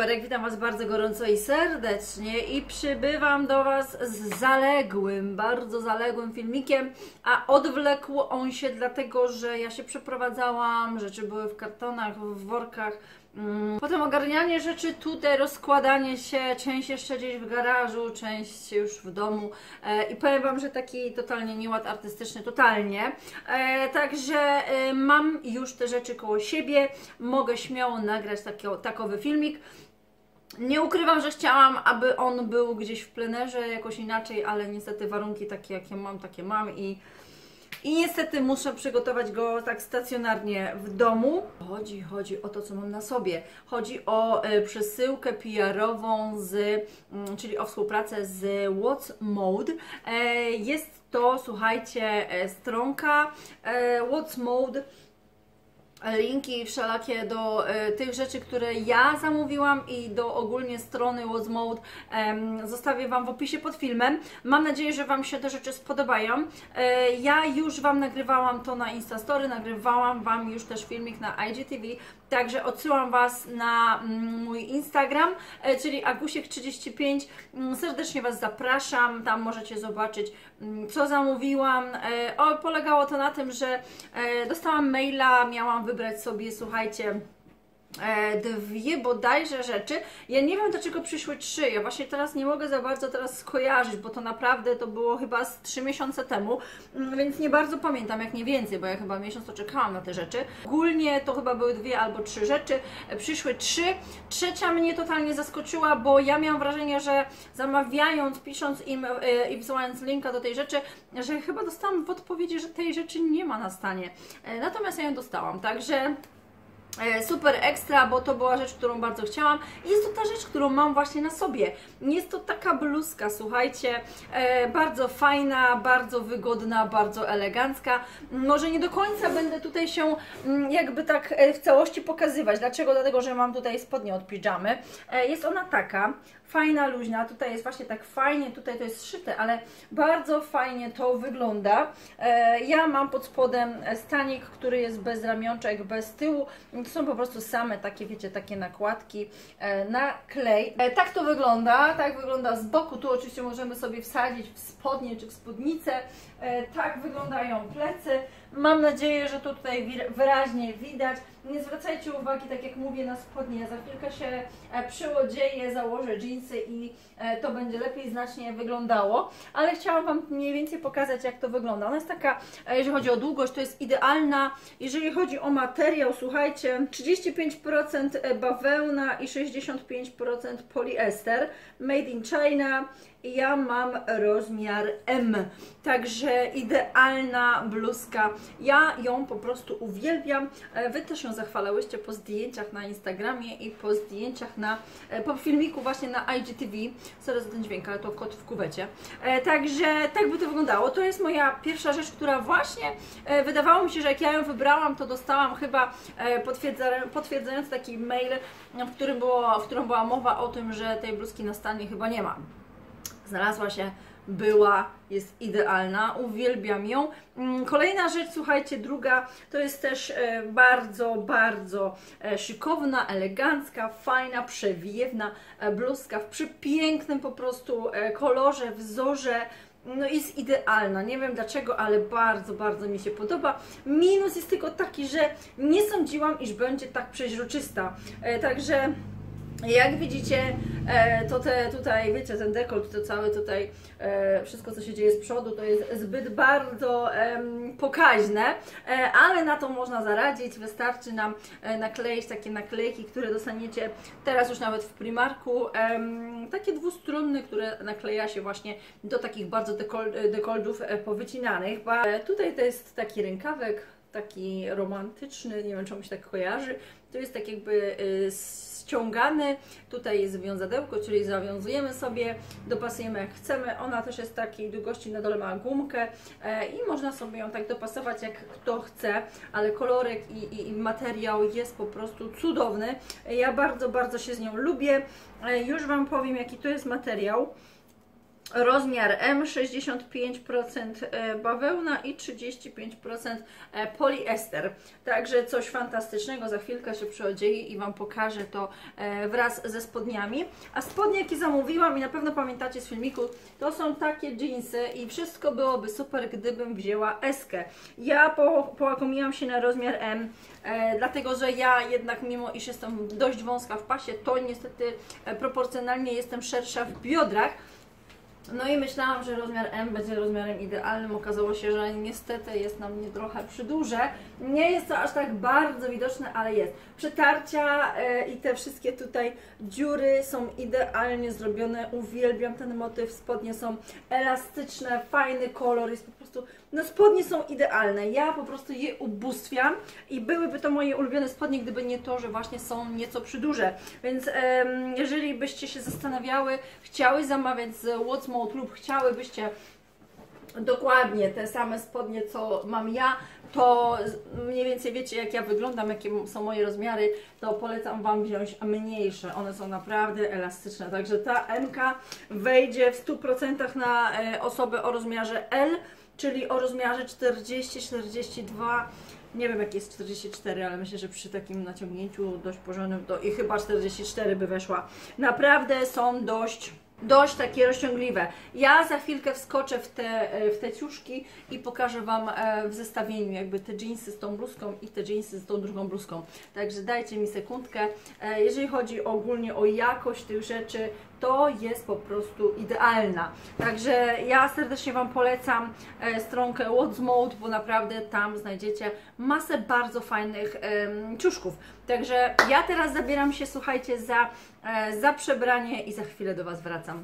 Berek, witam Was bardzo gorąco i serdecznie i przybywam do Was z zaległym, bardzo zaległym filmikiem, a odwlekł on się dlatego, że ja się przeprowadzałam, rzeczy były w kartonach, w workach. Potem ogarnianie rzeczy tutaj, rozkładanie się, część jeszcze gdzieś w garażu, część już w domu i powiem Wam, że taki totalnie nieład artystyczny, totalnie. Także mam już te rzeczy koło siebie, mogę śmiało nagrać takowy filmik. Nie ukrywam, że chciałam, aby on był gdzieś w plenerze, jakoś inaczej, ale niestety warunki takie, jakie mam, takie mam i niestety muszę przygotować go tak stacjonarnie w domu. Chodzi o to, co mam na sobie. Chodzi o przesyłkę PR-ową, czyli o współpracę z What's Mode. Jest to, słuchajcie, stronka What's Mode. Linki wszelakie do tych rzeczy, które ja zamówiłam i do ogólnie strony What's Mode zostawię Wam w opisie pod filmem. Mam nadzieję, że Wam się te rzeczy spodobają. Ja już Wam nagrywałam to na Instastory, nagrywałam Wam już też filmik na IGTV, także odsyłam Was na mój Instagram, czyli Agusiek35. Serdecznie Was zapraszam, tam możecie zobaczyć, co zamówiłam. Polegało to na tym, że dostałam maila, miałam wybrać sobie, słuchajcie, dwie bodajże rzeczy. Ja nie wiem, dlaczego przyszły trzy. Ja właśnie teraz nie mogę za bardzo teraz skojarzyć, bo to naprawdę to było chyba z 3 miesiące temu, więc nie bardzo pamiętam, jak nie więcej, bo ja chyba miesiąc to czekałam na te rzeczy. Ogólnie to chyba były 2 albo 3 rzeczy. Przyszły 3. Trzecia mnie totalnie zaskoczyła, bo ja miałam wrażenie, że zamawiając, pisząc im i wysyłając linka do tej rzeczy, że chyba dostałam w odpowiedzi, że tej rzeczy nie ma na stanie. Natomiast ja ją dostałam, także super ekstra, bo to była rzecz, którą bardzo chciałam i jest to ta rzecz, którą mam właśnie na sobie. Jest to taka bluzka, słuchajcie, bardzo fajna, bardzo wygodna, bardzo elegancka. Może nie do końca będę tutaj się jakby tak w całości pokazywać. Dlaczego? Dlatego, że mam tutaj spodnie od pidżamy. Jest ona taka fajna, luźna, tutaj jest właśnie tak fajnie, tutaj to jest szyte, ale bardzo fajnie to wygląda. Ja mam pod spodem stanik, który jest bez ramionczek, bez tyłu. To są po prostu same takie, wiecie, takie nakładki na klej. Tak to wygląda, tak wygląda z boku. Tu oczywiście możemy sobie wsadzić w spodnie czy w spódnicę. Tak wyglądają plecy. Mam nadzieję, że to tutaj wyraźnie widać. Nie zwracajcie uwagi, tak jak mówię, na spodnie. Za chwilkę się przyodzieję, założę dżinsy i to będzie lepiej znacznie wyglądało. Ale chciałam Wam mniej więcej pokazać, jak to wygląda. Ona jest taka, jeżeli chodzi o długość, to jest idealna. Jeżeli chodzi o materiał, słuchajcie, 35% bawełna i 65% poliester. Made in China. Ja mam rozmiar M, także idealna bluzka. Ja ją po prostu uwielbiam. Wy też ją zachwalałyście po zdjęciach na Instagramie i po zdjęciach po filmiku właśnie na IGTV. Sorry za ten dźwięk, ale to kot w kuwecie. Także tak by to wyglądało. To jest moja pierwsza rzecz, która właśnie wydawało mi się, że jak ja ją wybrałam, to dostałam chyba potwierdzający taki mail, w którym była mowa o tym, że tej bluzki na stanie chyba nie ma. Znalazła się, jest idealna, uwielbiam ją. Kolejna rzecz, słuchajcie, druga, to jest też bardzo, bardzo szykowna, elegancka, fajna, przewiewna bluzka w przepięknym po prostu kolorze, wzorze. No jest idealna, nie wiem dlaczego, ale bardzo, bardzo mi się podoba. Minus jest tylko taki, że nie sądziłam, iż będzie tak przeźroczysta, także jak widzicie, to tutaj, wiecie, ten dekolt, to całe tutaj, wszystko co się dzieje z przodu, to jest zbyt bardzo pokaźne, ale na to można zaradzić. Wystarczy nam nakleić takie naklejki, które dostaniecie teraz już nawet w Primarku, takie dwustronne, które nakleja się właśnie do takich bardzo dekoltów powycinanych. Tutaj to jest taki rękawek, taki romantyczny, nie wiem, czemu się tak kojarzy. To jest tak jakby ściągany, tutaj jest wiązadełko, czyli zawiązujemy sobie, dopasujemy jak chcemy. Ona też jest takiej długości, na dole ma gumkę i można sobie ją tak dopasować jak kto chce, ale kolorek i materiał jest po prostu cudowny. Ja bardzo, bardzo się z nią lubię. Już Wam powiem, jaki to jest materiał. rozmiar M, 65% bawełna i 35% poliester. Także coś fantastycznego, za chwilkę się przyodzieję i Wam pokażę to wraz ze spodniami. A spodnie, jakie zamówiłam i na pewno pamiętacie z filmiku, to są takie jeansy i wszystko byłoby super, gdybym wzięła S-kę. Ja połakomiłam się na rozmiar M, dlatego że ja jednak, mimo iż jestem dość wąska w pasie, to niestety proporcjonalnie jestem szersza w biodrach. No i myślałam, że rozmiar M będzie rozmiarem idealnym. Okazało się, że niestety jest na mnie trochę przyduże. Nie jest to aż tak bardzo widoczne, ale jest. Przetarcia i te wszystkie tutaj dziury są idealnie zrobione. Uwielbiam ten motyw. Spodnie są elastyczne, fajny kolor. Jest po prostu, no spodnie są idealne. Ja po prostu je ubóstwiam i byłyby to moje ulubione spodnie, gdyby nie to, że właśnie są nieco przyduże. Więc jeżeli byście się zastanawiały, chciały zamawiać z What's Mode lub chciałybyście dokładnie te same spodnie, co mam ja, to mniej więcej wiecie, jak ja wyglądam, jakie są moje rozmiary, to polecam Wam wziąć mniejsze. One są naprawdę elastyczne, także ta M-ka wejdzie w 100% na osobę o rozmiarze L, czyli o rozmiarze 40-42. Nie wiem, jakie jest 44, ale myślę, że przy takim naciągnięciu dość porządnym to i chyba 44 by weszła. Naprawdę są dość takie rozciągliwe. Ja za chwilkę wskoczę w te ciuszki i pokażę Wam w zestawieniu jakby te dżinsy z tą bluzką i te dżinsy z tą drugą bluzką. Także dajcie mi sekundkę. Jeżeli chodzi ogólnie o jakość tych rzeczy, to jest po prostu idealna. Także ja serdecznie Wam polecam stronkę What's Mode, bo naprawdę tam znajdziecie masę bardzo fajnych ciuszków. Także ja teraz zabieram się, słuchajcie, za przebranie i za chwilę do Was wracam.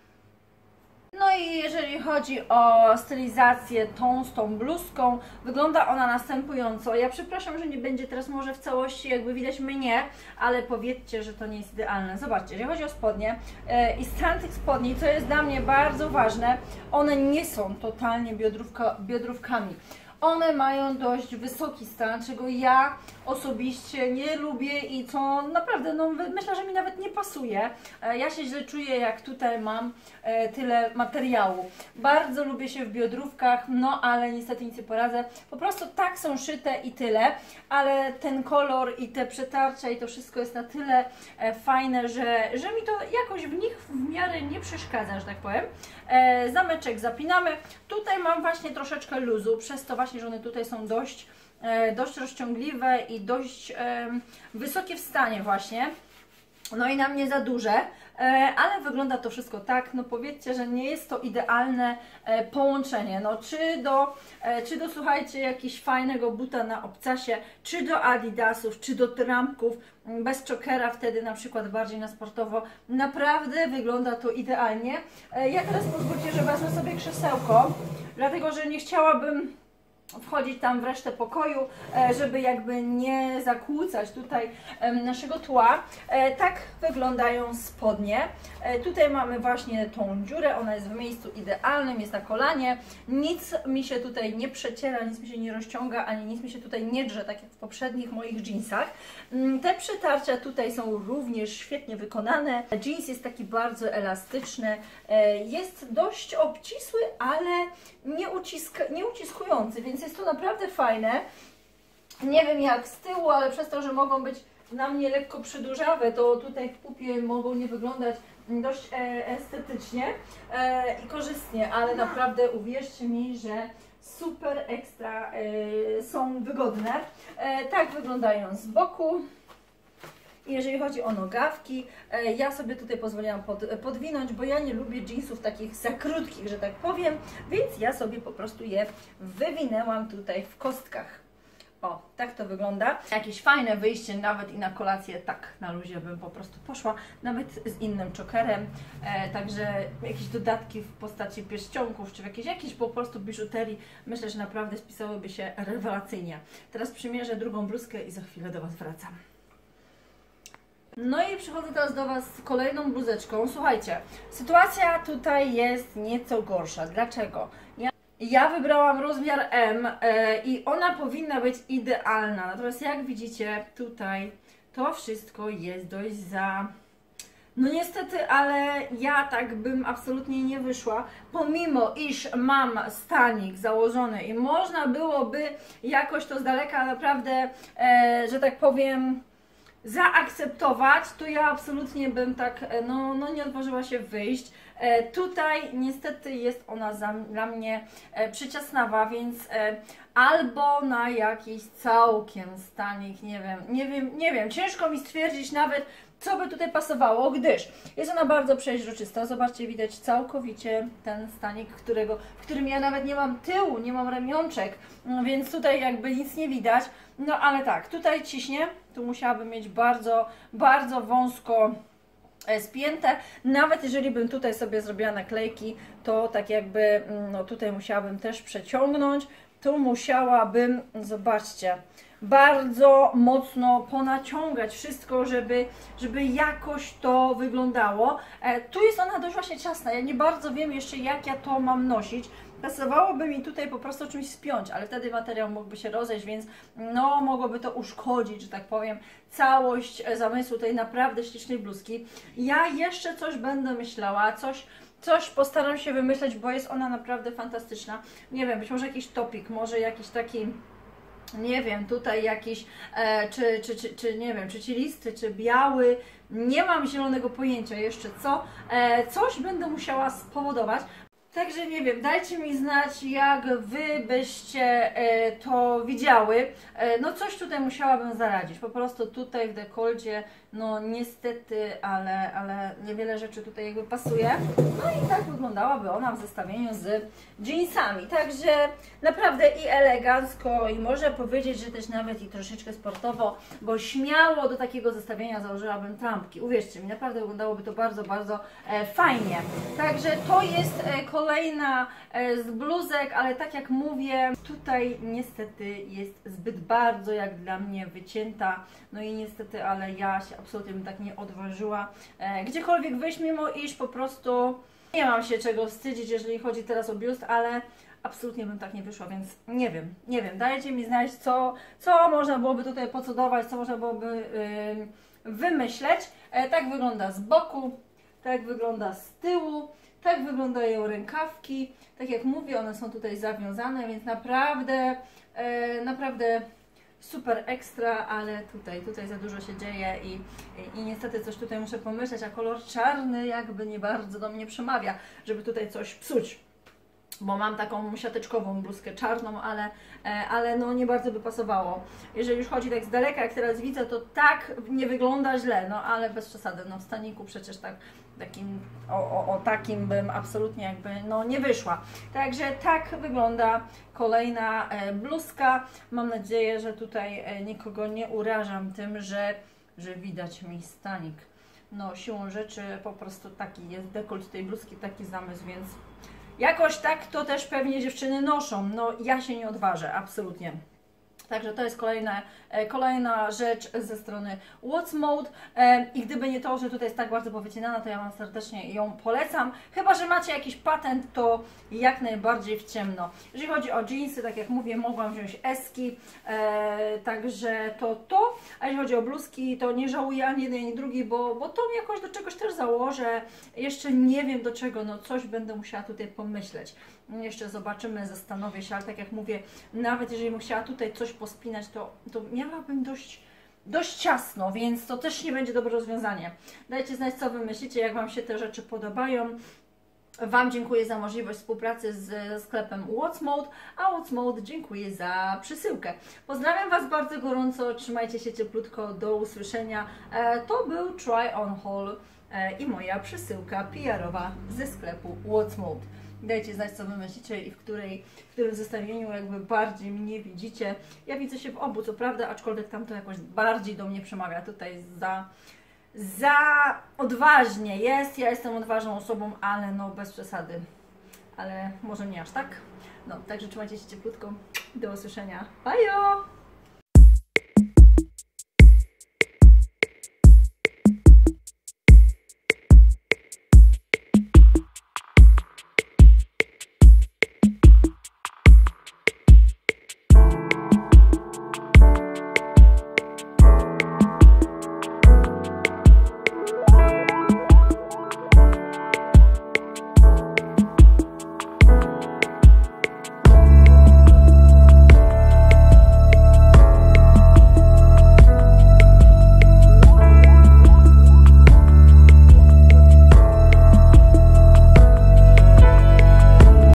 No i jeżeli chodzi o stylizację z tą bluzką, wygląda ona następująco. Ja przepraszam, że nie będzie teraz może w całości jakby widać mnie, ale powiedzcie, że to nie jest idealne. Zobaczcie, jeżeli chodzi o spodnie i stan tych spodni, co jest dla mnie bardzo ważne, one nie są totalnie biodrówkami. One mają dość wysoki stan, czego ja osobiście nie lubię i co naprawdę, no myślę, że mi nawet nie pasuje. Ja się źle czuję, jak tutaj mam tyle materiału. Bardzo lubię się w biodrówkach, no ale niestety nic nie poradzę. Po prostu tak są szyte i tyle, ale ten kolor i te przetarcia i to wszystko jest na tyle fajne, że mi to jakoś w nich w miarę nie przeszkadza, że tak powiem. Zameczek zapinamy. Tutaj mam właśnie troszeczkę luzu, przez to właśnie, że one tutaj są dość rozciągliwe i dość wysokie w stanie właśnie. No i na mnie za duże, ale wygląda to wszystko tak, no powiedzcie, że nie jest to idealne połączenie, no czy do słuchajcie, jakiegoś fajnego buta na obcasie, czy do adidasów, czy do trampków, bez chokera, wtedy na przykład bardziej na sportowo, naprawdę wygląda to idealnie. Ja teraz pozwólcie, że wezmę sobie krzesełko, dlatego że nie chciałabym wchodzić tam w resztę pokoju, żeby jakby nie zakłócać tutaj naszego tła. Tak wyglądają spodnie. Tutaj mamy właśnie tą dziurę, ona jest w miejscu idealnym, jest na kolanie. Nic mi się tutaj nie przeciera, nic mi się nie rozciąga, ani nic mi się tutaj nie drze, tak jak w poprzednich moich jeansach. Te przetarcia tutaj są również świetnie wykonane. Jeans jest taki bardzo elastyczny, jest dość obcisły, ale nie uciskujący, więc jest to naprawdę fajne. Nie wiem jak z tyłu, ale przez to, że mogą być na mnie lekko przydłużawe, to tutaj w pupie mogą nie wyglądać dość estetycznie i korzystnie, ale naprawdę uwierzcie mi, że super ekstra są wygodne. Tak wyglądają z boku. Jeżeli chodzi o nogawki, ja sobie tutaj pozwoliłam podwinąć, bo ja nie lubię jeansów takich za krótkich, że tak powiem, więc ja sobie po prostu je wywinęłam tutaj w kostkach. O, tak to wygląda. Jakieś fajne wyjście, nawet i na kolację, tak na luzie bym po prostu poszła, nawet z innym chokerem. Także jakieś dodatki w postaci pierścionków, czy jakieś po prostu biżuterii, myślę, że naprawdę spisałyby się rewelacyjnie. Teraz przymierzę drugą bluzkę i za chwilę do Was wracam. No i przychodzę teraz do Was z kolejną bluzeczką. Słuchajcie, sytuacja tutaj jest nieco gorsza. Dlaczego? Ja wybrałam rozmiar M i ona powinna być idealna. Natomiast jak widzicie tutaj, to wszystko jest dość No niestety, ale ja tak bym absolutnie nie wyszła, pomimo iż mam stanik założony i można byłoby jakoś to z daleka naprawdę, że tak powiem, zaakceptować, to ja absolutnie bym tak, no nie odważyła się wyjść. Tutaj niestety jest ona dla mnie przyciasnawa, więc albo na jakiś całkiem stanik, nie wiem, ciężko mi stwierdzić nawet, co by tutaj pasowało, gdyż jest ona bardzo przeźroczysta. Zobaczcie, widać całkowicie ten stanik, w którym ja nawet nie mam tyłu, nie mam ramionczek, więc tutaj jakby nic nie widać. No ale tak, tutaj ciśnie, tu musiałabym mieć bardzo, bardzo wąsko spięte. Nawet jeżeli bym tutaj sobie zrobiła naklejki, to tak jakby, no tutaj musiałabym też przeciągnąć. Tu musiałabym, zobaczcie, bardzo mocno ponaciągać wszystko, żeby jakoś to wyglądało. Tu jest ona dość właśnie ciasna, ja nie bardzo wiem jeszcze, jak ja to mam nosić. Pasowałoby mi tutaj po prostu czymś spiąć, ale wtedy materiał mógłby się rozejść, więc no mogłoby to uszkodzić, że tak powiem, całość zamysłu tej naprawdę ślicznej bluzki. Ja jeszcze coś będę myślała, coś postaram się wymyśleć, bo jest ona naprawdę fantastyczna. Nie wiem, być może jakiś topik, może jakiś taki, nie wiem, tutaj jakiś, czy nie wiem, czy cielisty, czy biały, nie mam zielonego pojęcia jeszcze co, coś będę musiała spowodować. Także nie wiem, dajcie mi znać, jak Wy byście to widziały. No coś tutaj musiałabym zaradzić, po prostu tutaj w dekolcie, no niestety, ale niewiele rzeczy tutaj jakby pasuje. No i tak wyglądałaby ona w zestawieniu z jeansami. Także naprawdę i elegancko, i można powiedzieć, że też nawet i troszeczkę sportowo, bo śmiało do takiego zestawienia założyłabym trampki. Uwierzcie mi, naprawdę wyglądałoby to bardzo, bardzo fajnie. Także to jest kolejna z bluzek, ale tak jak mówię, tutaj niestety jest zbyt bardzo jak dla mnie wycięta. No i niestety, ale ja się absolutnie bym tak nie odważyła gdziekolwiek wyjść, mimo iż po prostu nie mam się czego wstydzić, jeżeli chodzi teraz o biust, ale absolutnie bym tak nie wyszła, więc nie wiem, dajcie mi znać, co można byłoby tutaj pocudować, co można byłoby wymyśleć. Tak wygląda z boku, tak wygląda z tyłu, tak wyglądają rękawki. Tak jak mówię, one są tutaj zawiązane, więc naprawdę super ekstra, ale tutaj za dużo się dzieje i niestety coś tutaj muszę pomyśleć, a kolor czarny jakby nie bardzo do mnie przemawia, żeby tutaj coś psuć. Bo mam taką siateczkową bluzkę czarną, ale no nie bardzo by pasowało. Jeżeli już chodzi tak z daleka, jak teraz widzę, to tak nie wygląda źle, no ale bez przesady, no w staniku przecież takim bym absolutnie jakby no nie wyszła. Także tak wygląda kolejna bluzka. Mam nadzieję, że tutaj nikogo nie urażam tym, że widać mi stanik. No siłą rzeczy po prostu taki jest dekolt tej bluzki, taki zamysł, więc jakoś tak to też pewnie dziewczyny noszą. No ja się nie odważę, absolutnie. Także to jest kolejna rzecz ze strony What's Mode i gdyby nie to, że tutaj jest tak bardzo powycinana, to ja Wam serdecznie ją polecam. Chyba że macie jakiś patent, to jak najbardziej w ciemno. Jeżeli chodzi o jeansy, tak jak mówię, mogłam wziąć eski, także to. A jeżeli chodzi o bluzki, to nie żałuję ani jednej, ani drugiej, bo to jakoś do czegoś też założę. Jeszcze nie wiem do czego, no coś będę musiała tutaj pomyśleć. Jeszcze zobaczymy, zastanowię się, ale tak jak mówię, nawet jeżeli bym chciała tutaj coś pospinać, to miałabym dość ciasno, więc to też nie będzie dobre rozwiązanie. Dajcie znać, co Wy myślicie, jak Wam się te rzeczy podobają. Wam dziękuję za możliwość współpracy z sklepem What's Mode, a What's Mode dziękuję za przesyłkę. Pozdrawiam Was bardzo gorąco, trzymajcie się cieplutko, do usłyszenia. To był Try On Haul i moja przesyłka PR-owa ze sklepu What's Mode. Dajcie znać, co Wy myślicie i w którym zestawieniu jakby bardziej mnie widzicie. Ja widzę się w obu, co prawda, aczkolwiek tam to jakoś bardziej do mnie przemawia. Tutaj za odważnie jest. Ja jestem odważną osobą, ale no bez przesady. Ale może nie aż tak. No, także trzymajcie się cieplutko. Do usłyszenia. Bajo!